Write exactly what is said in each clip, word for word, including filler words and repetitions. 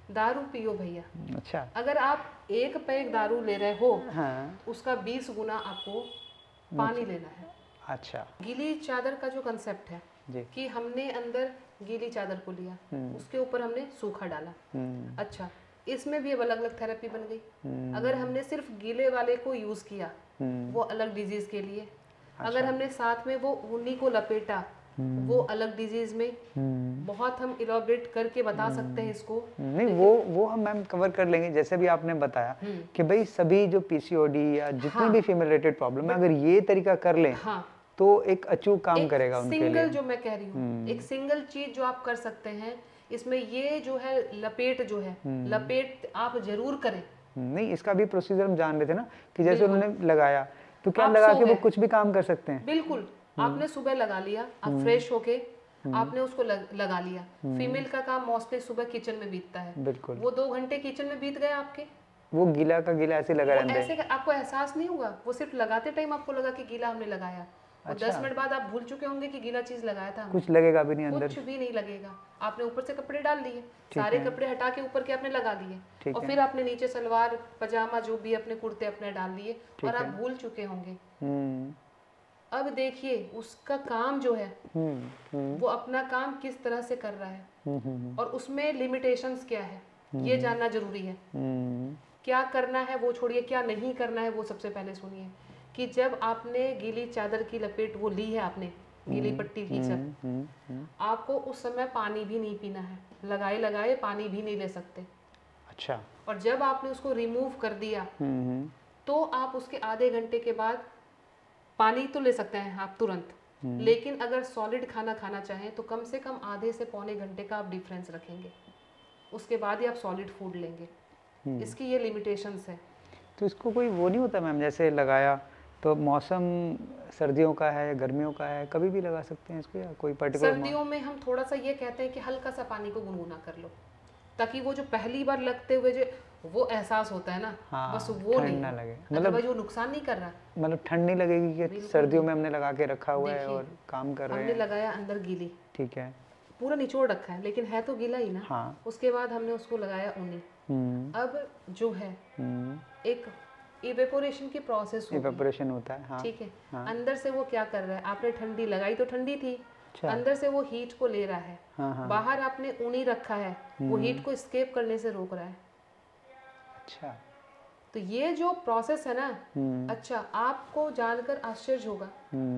दारू पियो भैया। अच्छा। अगर आप एक पैक दारू ले रहे हो, हाँ। उसका बीस गुना आपको पानी लेना है। अच्छा। गीली चादर का जो कंसेप्ट है जी। कि हमने अंदर गीली चादर को लिया, उसके ऊपर हमने सूखा डाला। अच्छा, इसमें भी अब अलग अलग थेरेपी बन गई। अगर हमने सिर्फ गीले वाले को यूज किया, वो अलग डिजीज के लिए। अच्छा। अगर हमने साथ में वो ऊनी को लपेटा, वो अलग डिजीज में। बहुत हम इलॉबरेट करके बता सकते हैं इसको। नहीं, वो वो हम मैम कवर कर लेंगे। जैसे भी आपने बताया कि भाई सभी जो पीसीओडी या जितनी हाँ, भी फीमेल रिलेटेड प्रॉब्लम है, अगर ये तरीका कर लें, हाँ, तो एक अचूक काम एक करेगा उनके लिए। सिंगल जो मैं कह रही हूँ, एक सिंगल चीज जो आप कर सकते हैं इसमें, ये जो है लपेट जो है, लपेट आप जरूर करें। नहीं, इसका भी प्रोसीजर हम जान रहे थे ना कि जैसे उन्होंने लगाया तो क्या आप लगा सो के वो गए। कुछ भी काम कर सकते हैं। बिल्कुल, आपने सुबह लगा लिया, आप फ्रेश होके आपने उसको लग, लगा लिया। फीमेल का काम मोस्टली सुबह किचन में बीतता है। बिल्कुल। वो दो घंटे किचन में बीत गए आपके, वो गीला का गीला ऐसे लगा वो रहता है। ऐसे आपको एहसास नहीं होगा। वो सिर्फ लगाते टाइम आपको लगा कि गीला हमने लगाया, और अच्छा। दस मिनट बाद आप भूल चुके होंगे कि गीला चीज लगाया था हमने। कुछ लगेगा भी नहीं अंदर, कुछ भी नहीं लगेगा। आपने ऊपर से कपड़े डाल लिए, सारे कपड़े हटा के ऊपर के आपने लगा लिए, और फिर आपने नीचे सलवार पजामा जो भी अपने कुर्ते अपने डाल लिए, और आप भूल चुके होंगे। अब देखिए उसका काम जो है वो अपना काम किस तरह से कर रहा है, और उसमें लिमिटेशंस क्या है ये जानना जरूरी है। क्या करना है वो छोड़िए, क्या नहीं करना है वो सबसे पहले सुनिए। कि जब आपने गीली चादर की लपेट वो ली है, आपने गीली पट्टी ली, जब आपको उस समय पानी भी नहीं पीना है, लगाए लगाए पानी भी नहीं ले सकते। अच्छा। और जब आपने उसको रिमूव कर दिया तो आप उसके आधे घंटे के बाद पानी तो ले सकते हैं आप तुरंत, लेकिन अगर सॉलिड खाना खाना चाहें तो कम से कम आधे से पौने घंटे का आप डिफरेंस रखेंगे, उसके बाद ही आप सॉलिड फूड लेंगे। इसकी ये लिमिटेशंस है। तो इसको कोई वो नहीं होता मैम, जैसे लगाया तो मौसम सर्दियों का है या गर्मियों का है, कभी भी लगा सकते हैं इसको, या कोई पर्टिकुलर? सर्दियों में हम थोड़ा सा ये कहते हैं कि हल्का सा पानी को गुनगुना कर लो, ताकि वो जो पहली बार लगते हुए जो वो एहसास होता है ना, हाँ, बस वो नहीं ना लगे, मतलब वो नुकसान नहीं कर रहा। मतलब ठंड नहीं लगेगी कि सर्दियों में हमने लगा के रखा हुआ है और काम कर रहे हैं। हमने लगाया अंदर गीली, ठीक है, पूरा निचोड़ रखा है लेकिन है तो गीला ही ना। हाँ। उसके बाद हमने उसको लगाया ऊनी। अब जो है एक इवेपोरेशन की प्रोसेस होगी। इवेपोरेशन होता है, हाँ। ठीक है, हाँ। अंदर से वो क्या कर रहा है, आपने ठंडी लगाई तो ठंडी थी, अच्छा। अंदर से वो हीट को ले रहा है, हाँ, हाँ। बाहर आपने ऊनी रखा है, वो हीट को एस्केप करने से रोक रहा है। अच्छा, तो ये जो प्रोसेस है ना, अच्छा आपको जानकर आश्चर्य होगा।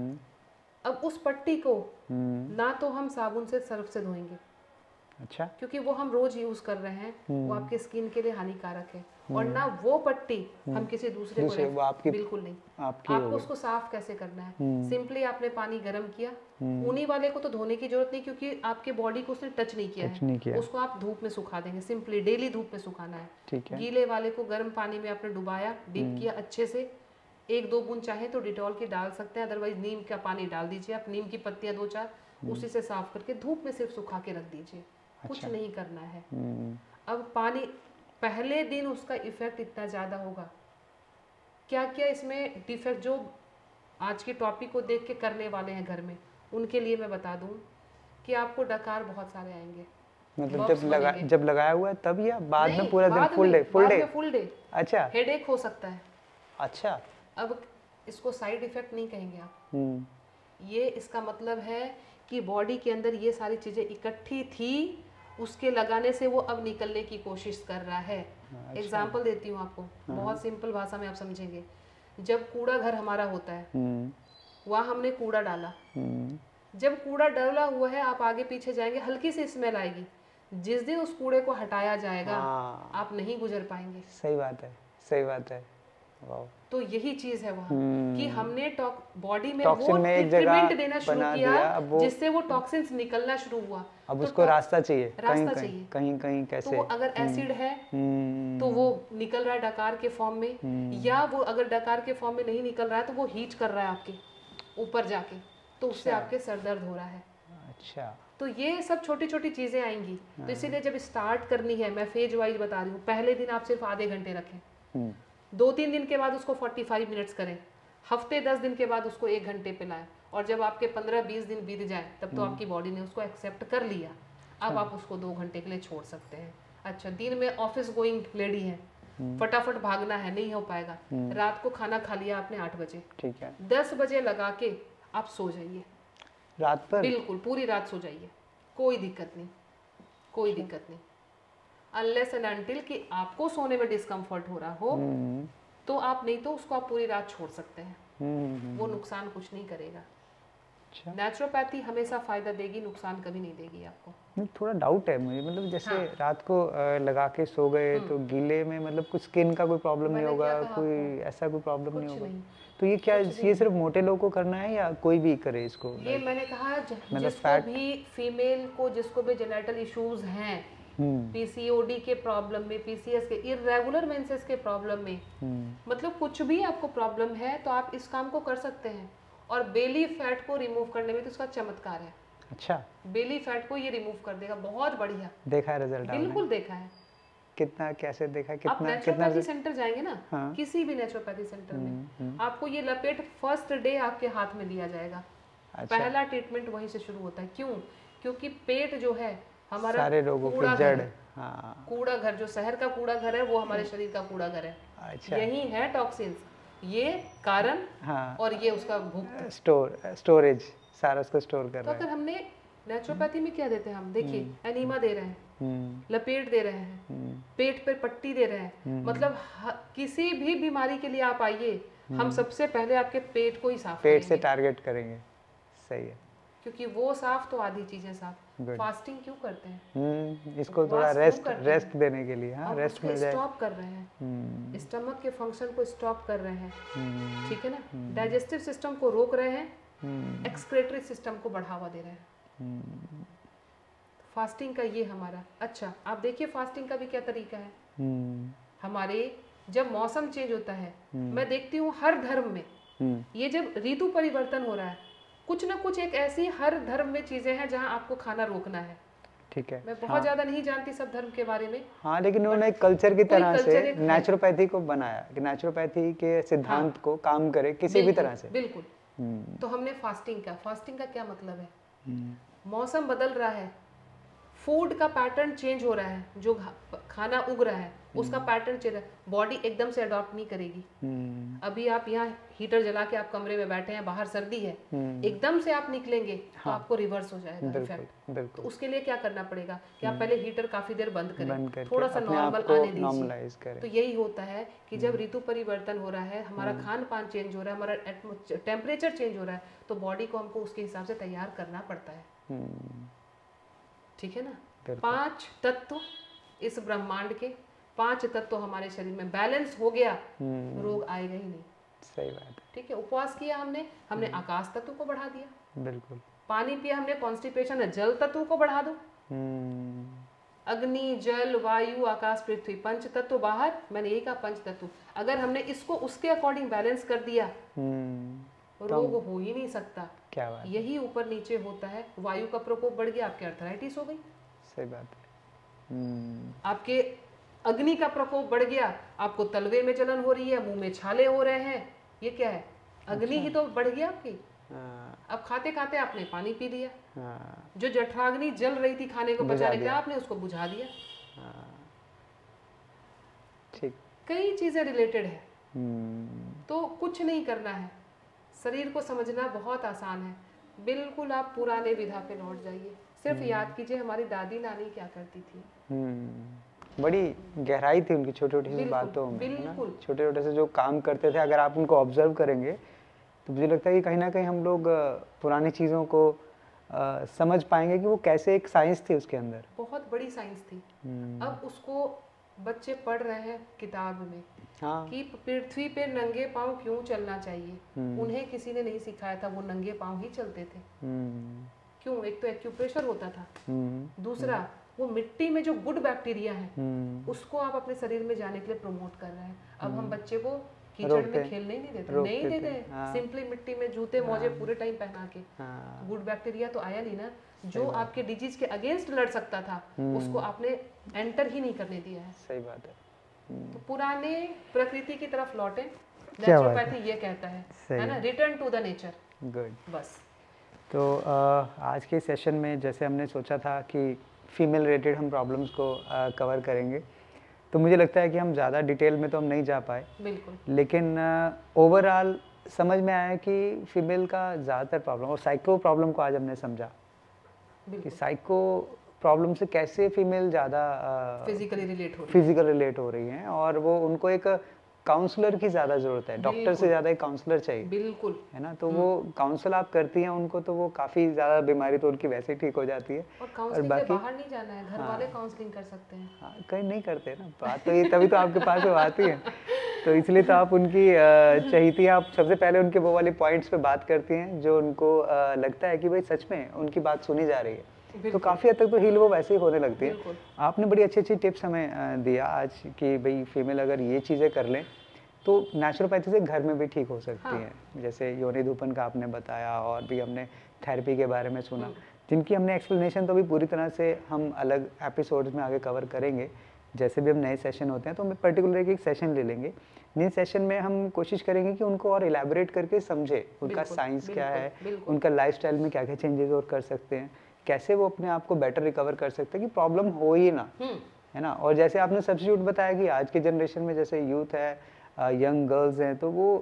अब उस पट्टी को ना तो हम साबुन से सर्फ से धोएंगे, अच्छा, क्योंकि वो हम रोज यूज कर रहे हैं, वो आपके स्किन के लिए हानिकारक है, और ना वो पट्टी हम किसी दूसरे को वो आपकी, बिल्कुल नहीं। आपकी आपको उसको साफ कैसे करना है, सिंपली आपने पानी गर्म किया, ऊनी वाले को तो धोने की जरूरत नहीं क्योंकि आपके बॉडी को उसने टच नहीं किया है, किया। उसको आप धूप में सुखा देंगे, सिंपली डेली धूप में सुखाना है, ठीक है। गीले वाले को गर्म पानी में आपने डुबाया, डीप किया अच्छे से, एक दो बूंद चाहे तो डिटॉल की डाल सकते हैं, अदरवाइज नीम का पानी डाल दीजिए आप, नीम की पत्तियां दो चार, उसी से साफ करके धूप में सिर्फ सुखा के रख दीजिए, अच्छा। कुछ नहीं करना है। अब पानी पहले दिन उसका इफेक्ट इतना ज़्यादा होगा, क्या क्या इसमें डिफेक्ट जो आज के टॉपिक को देख के करने वाले हैं घर में, उनके लिए मैं बता दूं कि आपको डकार बहुत सारे आएंगे। मतलब जब लगा जब लगाया हुआ है तब, या बाद में पूरा दिन full day? Full day full day अच्छा, हेडेक हो सकता है, अच्छा। अब इसको साइड इफेक्ट नहीं कहेंगे आप, ये इसका मतलब है कि बॉडी के अंदर ये सारी चीज़ें इकट्ठी थी, उसके लगाने से वो अब निकलने की कोशिश कर रहा है। अच्छा। एग्जाम्पल देती हूँ आपको, बहुत सिंपल भाषा में आप समझेंगे। जब कूड़ा घर हमारा होता है, वहाँ हमने कूड़ा डाला, जब कूड़ा डाला हुआ है आप आगे पीछे जाएंगे, हल्की सी स्मेल आएगी, जिस दिन उस कूड़े को हटाया जाएगा आप नहीं गुजर पाएंगे। सही बात है, सही बात है। तो यही चीज है वहाँ कि हमने बॉडी में वो ट्रीटमेंट देना शुरू किया जिससे वो टॉक्सिन्स निकलना शुरू हुआ। अब तो उसको रास्ता चाहिए, रास्ता चाहिए कहीं कहीं कैसे, तो अगर एसिड है तो वो निकल रहा है डकार के फॉर्म में, या वो अगर डकार के फॉर्म में नहीं निकल रहा है तो वो हीट कर रहा है आपके ऊपर जाके, तो उससे आपके सर दर्द हो रहा है। अच्छा, तो ये सब छोटी छोटी चीजें आएंगी। तो इसीलिए जब स्टार्ट करनी है, मैं फेज वाइज बता रही हूँ, पहले दिन आप सिर्फ आधे घंटे रखें, दो तीन दिन के बाद उसको पैंतालीस मिनट्स करें, हफ्ते दस दिन के बाद उसको एक घंटे पे लाएं, और जब आपके पंद्रह बीस दिन बीत जाए तब तो आपकी बॉडी ने उसको एक्सेप्ट कर लिया, अब आप उसको दो घंटे के लिए छोड़ सकते हैं। अच्छा दिन में ऑफिस गोइंग लेडी है, फटाफट भागना है, नहीं हो पाएगा। रात को खाना खा लिया आपने आठ बजे, ठीक है, दस बजे लगा के आप सो जाइए रात पर, बिल्कुल पूरी रात सो जाइए, कोई दिक्कत नहीं, कोई दिक्कत नहीं। अनलेस एंड अनटिल कि आपको सोने में डिस्कम्फर्ट हो रहा हो तो आप, नहीं तो उसको आप पूरी रात छोड़ सकते हैं, वो नुकसान कुछ नहीं करेगा। अच्छा। नेचुरोपैथी हमेशा फायदा देगी, नुकसान कभी नहीं देगी आपको। नहीं, थोड़ा डाउट है मुझे, मतलब जैसे हाँ। रात को लगा के सो गए तो गीले में मतलब कुछ स्किन का कोई प्रॉब्लम नहीं होगा, कोई ऐसा कोई प्रॉब्लम नहीं होगा? तो ये क्या, ये सिर्फ मोटे लोगों को करना है या कोई भी करे इसको? ये मैंने कहा जिसको भी फीमेल को, जिसको भी जेनेटल इश्यूज हैं, पीसीओडी के प्रॉब्लम में, पीसीएस के, इर्रेगुलर मेंसेस के प्रॉब्लम में, मतलब कुछ भी आपको प्रॉब्लम है तो आप इस काम को कर सकते हैं। और बेली फैट को रिमूव करने में तो इसका चमत्कार है। अच्छा, बेली फैट को ये रिमूव कर देगा, बहुत बढ़िया। देखा है रिजल्ट? बिल्कुल देखा है। कितना, कैसे देखा? कितना, आप नेचुरोपैथी सेंटर जाएंगे ना, हाँ? किसी भी नेचुरोपैथी सेंटर में हुँ, हुँ. आपको ये लपेट फर्स्ट डे आपके हाथ में दिया जाएगा। अच्छा। पहला ट्रीटमेंट वहीं से शुरू होता है। क्यों? क्योंकि पेट जो है हमारा सारे रोगों की जड़, हाँ। कूड़ा घर, जो शहर का कूड़ा घर है वो हमारे शरीर का कूड़ा घर है। अच्छा। यही है टॉक्सिन्स, ये कारण, हाँ। और ये उसका भुगत, स्टोर स्टोरेज सारा उसको स्टोर कर रहा है। तो अगर हमने नेचुरोपैथी में क्या देते हैं हम, देखिए एनीमा दे रहे हैं, लपेट दे रहे हैं, पेट पर पट्टी दे रहे हैं, मतलब किसी भी बीमारी के लिए आप आइए, हम सबसे पहले आपके पेट को ही साफ पेट से टारगेट करेंगे। सही है, क्योंकि वो साफ तो आधी चीजें साफ। फास्टिंग क्यों करते हैं? हम्म, इसको थोड़ा रेस्ट रेस्ट देने के लिए, हाँ, रेस्ट मिल जाए। स्टॉप कर रहे हैं, स्टमक के फंक्शन को स्टॉप कर रहे हैं, ठीक है ना, डाइजेस्टिव सिस्टम को रोक रहे हैं, एक्सक्रेटरी सिस्टम को बढ़ावा दे रहे हैं। फास्टिंग का ये हमारा, अच्छा आप देखिए फास्टिंग का भी क्या तरीका है। हमारे जब मौसम चेंज होता है, मैं देखती हूँ हर धर्म में, ये जब ऋतु परिवर्तन हो रहा है, कुछ ना कुछ एक ऐसी हर धर्म में चीजें हैं जहां आपको खाना रोकना है। ठीक है, मैं बहुत हाँ। ज्यादा नहीं जानती सब धर्म के बारे में, हाँ, लेकिन उन्होंने एक कल्चर की तरह से नेचुरोपैथी को बनाया कि नेचुरोपैथी के सिद्धांत हाँ। को काम करे किसी भी तरह से। बिल्कुल। तो हमने फास्टिंग का, फास्टिंग का क्या मतलब है, मौसम बदल रहा है, फूड का पैटर्न चेंज हो रहा है, जो खाना उग रहा है उसका पैटर्न चेंज, बॉडी एकदम से अडॉप्ट नहीं करेगी। अभी आप यहाँ हीटर जला के आप कमरे में बैठे हैं, बाहर सर्दी है, एकदम से आप निकलेंगे हाँ। तो आपको रिवर्स हो जाएगा इफेक्ट। तो उसके लिए क्या करना पड़ेगा कि आप पहले हीटर काफी देर बंद करें, थोड़ा सा नॉर्मल आने दीजिए। तो यही होता है कि जब ऋतु परिवर्तन हो रहा है, हमारा खान पान चेंज हो रहा है, हमारा टेम्परेचर चेंज हो रहा है, तो बॉडी को हमको उसके हिसाब से तैयार करना पड़ता है। ठीक है ना, पांच तत्व इस ब्रह्मांड के, पांच तत्व हमारे शरीर में बैलेंस हो गया, रोग आएगा ही नहीं। सही बात है। ठीक है, उपवास किया हमने, हमने आकाश तत्व को बढ़ा दिया। बिल्कुल। पानी पिया हमने, कॉन्स्टिपेशन है, जल तत्व को बढ़ा दो। अग्नि, जल, वायु, आकाश, पृथ्वी, पंच तत्व बाहर, मैंने यही कहा पंच तत्व। अगर हमने इसको उसके अकॉर्डिंग बैलेंस कर दिया, रोग हो ही नहीं सकता। क्या बात। यही ऊपर नीचे होता है, वायु का प्रकोप बढ़ गया, आपके अर्थराइटिस हो गई। सही बात है। आपके अग्नि का प्रकोप बढ़ गया, आपको तलवे में जलन हो रही है, मुंह में छाले हो रहे हैं, ये क्या है, अग्नि अच्छा। ही तो बढ़ गया आपकी। अब खाते खाते आपने पानी पी लिया, जो जठराग्नि जल रही थी खाने को बचाने के लिए, आपने उसको बुझा दिया। ठीक, कई चीजें रिलेटेड है। तो कुछ नहीं करना है, शरीर को समझना बहुत आसान है, बिल्कुल आप पुराने विधा पे लौट जाइए। सिर्फ याद कीजिए हमारी दादी नानी क्या करती थी, बड़ी गहराई थी उनकी छोटी छोटी सी बातों में, बिल्कुल छोटे छोटे से जो काम करते थे, अगर आप उनको ऑब्जर्व करेंगे तो मुझे लगता है कि कहीं ना कहीं हम लोग पुरानी चीज़ों को आ, समझ पाएंगे कि वो कैसे एक साइंस थी उसके अंदर, बहुत बड़ी साइंस थी। अब उसको बच्चे पढ़ रहे हैं किताब में हाँ। कि पृथ्वी पे नंगे पांव क्यों चलना चाहिए, उन्हें किसी ने नहीं सिखाया था, वो नंगे पांव ही चलते थे। क्यों? एक तो एक्यूप्रेशर होता था, दूसरा वो मिट्टी में जो गुड बैक्टीरिया है उसको आप अपने शरीर में जाने के लिए प्रमोट कर रहे हैं। अब हम बच्चे को कीचड़ में खेलने ही नहीं देते, नहीं देते, सिंपली मिट्टी में जूते मोजे पूरे टाइम पहना के। गुड बैक्टीरिया तो आया नहीं ना, जो आपके डिजीज के अगेंस्ट लड़ सकता था उसको आपने एंटर ही नहीं करने दिया है। सही बात है। तो पुराने प्रकृति की तरफ लौटे, नेचुरोपैथी ये कहता है, है ना, return to the nature. Good. बस। तो आ, आज के सेशन में जैसे हमने सोचा था कि फीमेल रिलेटेड हम प्रॉब्लम्स को कवर करेंगे। तो मुझे लगता है कि हम ज़्यादा डिटेल में तो हम नहीं जा पाए, बिल्कुल, लेकिन ओवरऑल समझ में आया कि फीमेल का ज़्यादातर प्रॉब्लम और साइको प्रॉब्लम को आज हमने समझा कि साइको प्रॉब्लम से कैसे फीमेल ज़्यादा फिजिकली रिलेट हो फिजिकल रिलेट हो रही हैं, और वो उनको एक काउंसलर की ज़्यादा ज़रूरत है, डॉक्टर से ज़्यादा एक काउंसलर चाहिए, बिल्कुल, है ना। तो वो काउंसल आप करती हैं उनको, तो वो काफ़ी ज़्यादा बीमारी तो उनकी वैसे ही ठीक हो जाती है। और काउंसलिंग के बाहर नहीं जाना है, घर वाले काउंसलिंग कर सकते हैं। हाँ, कहीं नहीं करते ना, बात तो ये तभी तो आपके पास वो आती है, तो इसलिए तो आप उनकी चहीती हैं, आप सबसे पहले उनके वो वाले पॉइंट्स पे बात करती हैं जो उनको लगता है कि भाई सच में उनकी बात सुनी जा रही है, तो काफ़ी हद तक तो हील वो वैसे ही होने लगती है। आपने बड़ी अच्छी अच्छी टिप्स हमें दिया आज कि भाई फीमेल अगर ये चीज़ें कर लें तो नेचुरोपैथी से घर में भी ठीक हो सकती हाँ। हैं, जैसे योनि धूपन का आपने बताया, और भी हमने थेरेपी के बारे में सुना, जिनकी हमने एक्सप्लेनेशन तो भी पूरी तरह से हम अलग एपिसोड्स में आगे कवर करेंगे। जैसे भी हम नए सेशन होते हैं तो हम पर्टिकुलर एक सेशन ले लेंगे, जिन सेशन में हम कोशिश करेंगे कि उनको और इलेबोरेट करके समझे उनका साइंस क्या है, उनका लाइफस्टाइल में क्या क्या चेंजेस और कर सकते हैं, कैसे वो अपने आप को बेटर रिकवर कर सकते हैं कि प्रॉब्लम हो ही ना, है ना। और जैसे आपने सब्स्टिट्यूट बताया कि आज के जनरेशन में जैसे यूथ है, यंग गर्ल्स हैं, तो वो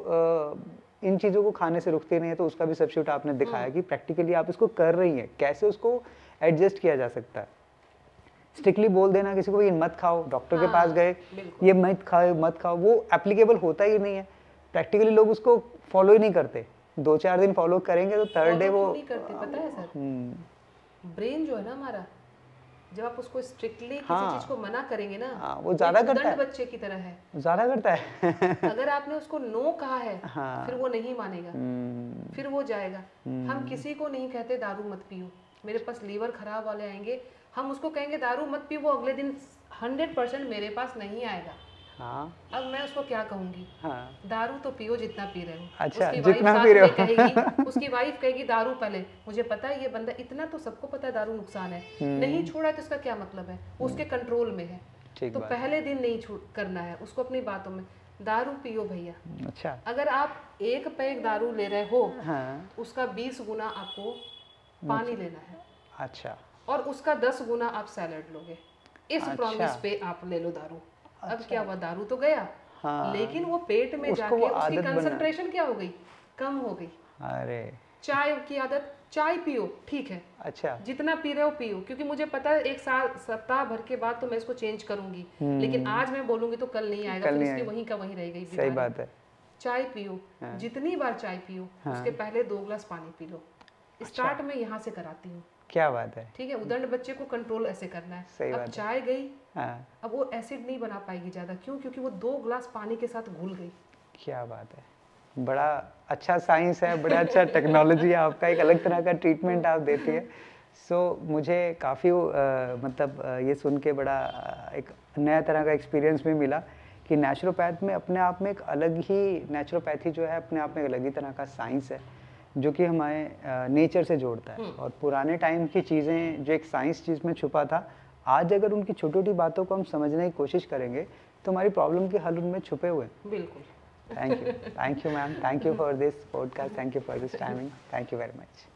uh, इन चीज़ों को खाने से रुकती नहीं है, तो उसका भी सब्स्टिट्यूट आपने दिखाया कि प्रैक्टिकली आप इसको कर रही हैं, कैसे उसको एडजस्ट किया जा सकता है। स्ट्रिक्टली बोल देना किसी को ये मत खाओ, डॉक्टर हाँ, के पास गए ये मत खाओ मत खाओ, वो एप्लीकेबल होता ही नहीं है, प्रैक्टिकली लोग उसको फॉलो ही नहीं करते। दो चार दिन फॉलो करेंगे तो थर्ड डे वो नहीं करते, पता है सर, ब्रेन जो है ना हमारा, जब आप उसको स्ट्रिक्टली किसी हाँ, चीज को मना करेंगे ना, हाँ, वो ज्यादा करता है, बच्चे की तरह है, ज्यादा करता है अगर आपने उसको नो कहा है हाँ, फिर वो नहीं मानेगा, फिर वो जाएगा। हम किसी को नहीं कहते दारू मत पियो, मेरे पास लीवर खराब वाले आएंगे, हम उसको कहेंगे दारू मत पियो, वो अगले दिन हंड्रेड परसेंट मेरे पास नहीं आएगा। हाँ। अब मैं उसको क्या कहूंगी, हाँ। दारू तो पियो जितना पी रहे हो। अच्छा, उसकी जितना पी रहे हो कहेगी, उसकी वाइफ कहेगी दारू पहले, मुझे पता है ये बंदा, इतना तो सबको पता है दारू नुकसान है, नहीं छोड़ा तो इसका क्या मतलब है, उसके कंट्रोल में है, तो पहले दिन नहीं करना है उसको अपनी बातों में, दारू पियो भैया। अच्छा, अगर आप एक पैक दारू ले रहे हो हाँ। उसका बीस गुना आपको पानी लेना है, अच्छा, और उसका दस गुना आप सैलड लोगे, इस अच्छा। प्रॉमिस पे आप ले लो दारू। अच्छा। अब क्या हुआ, दारू तो गया हाँ। लेकिन वो पेट में जाके उसकी कंसंट्रेशन क्या हो गई, कम हो गई। अरे चाय की आदत, चाय पियो ठीक है, अच्छा, जितना पी रहे हो पियो, क्योंकि मुझे पता है एक साल सप्ताह भर के बाद तो मैं इसको चेंज करूंगी, लेकिन आज मैं बोलूंगी तो कल नहीं आएगा, फिर इसकी वहीं का वहीं रह गई। सही बात है, चाय पियो हाँ। जितनी बार चाय पियो हाँ। उसके पहले दो ग्लास पानी पी लो। स्टार्ट में यहाँ से कराती हूँ। क्या बात है, ठीक है, उदंड बच्चे को कंट्रोल ऐसे करना है। सही अब चाय गई हाँ। अब वो एसिड नहीं बना पाएगी ज्यादा, क्यों, क्योंकि वो दो ग्लास पानी के साथ घुल गई। क्या बात है, बड़ा अच्छा साइंस है, बड़ा अच्छा टेक्नोलॉजी है आपका, एक अलग तरह का ट्रीटमेंट आप देती है। सो so, मुझे काफ़ी मतलब आ, ये सुन के बड़ा एक नया तरह का एक्सपीरियंस भी मिला कि नेचुरोपैथ में अपने आप में एक अलग ही, नेचुरोपैथी जो है अपने आप में एक अलग ही तरह का साइंस है जो कि हमारे नेचर से जोड़ता है। और पुराने टाइम की चीज़ें जो एक साइंस चीज़ में छुपा था, आज अगर उनकी छोटी छोटी बातों को हम समझने की कोशिश करेंगे तो हमारी प्रॉब्लम के हल उनमें छुपे हुए हैं। बिल्कुल। Thank you, thank you ma'am, thank you for this podcast, thank you for this timing, thank you very much.